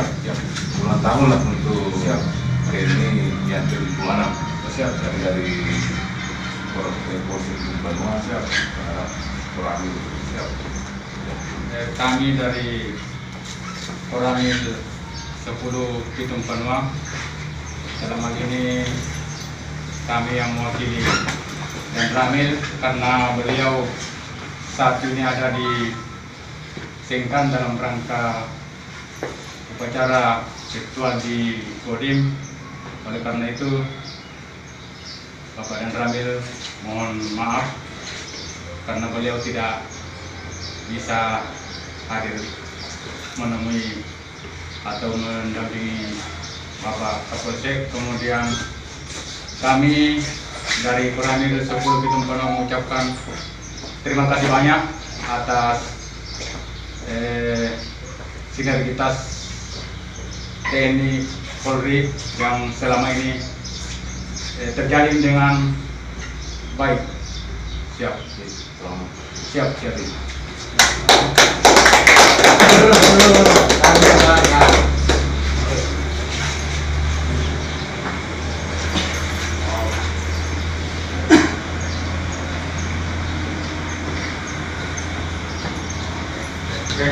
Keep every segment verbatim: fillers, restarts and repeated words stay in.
siap. Ulang tahun lah untuk Siap. T N I yang ke mana? Siap, siap. Dari Polisi Banua, Siap. Koramil, siap. Eh, kami dari Koramil sepuluh Pitung Banua, dalam hal ini kami yang mewakili dan Ramil karena beliau saat ini ada di Sengkan dalam rangka upacara ritual di Kodim. Oleh karena itu Bapak dan Ramil mohon maaf karena beliau tidak bisa hadir menemui atau mendampingi Bapak Kapolsek. Kemudian kami dari Koramil sepuluh Pitung Banua mengucapkan terima kasih banyak atas eh, sinergitas T N I Polri yang selama ini eh, terjalin dengan baik. Siap, siap, siap. Okay.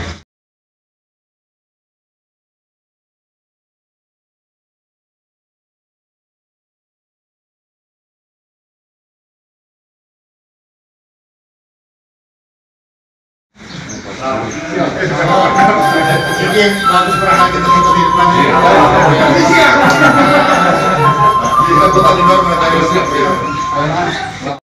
Jadi bagus berangkat kita foto di depan ini. Siap. Kita foto di luar.